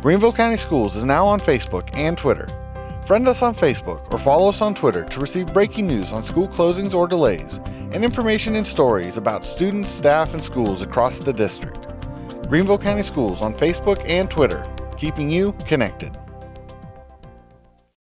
Greenville County Schools is now on Facebook and Twitter. Friend us on Facebook or follow us on Twitter to receive breaking news on school closings or delays, and information and stories about students, staff, and schools across the district. Greenville County Schools on Facebook and Twitter, keeping you connected.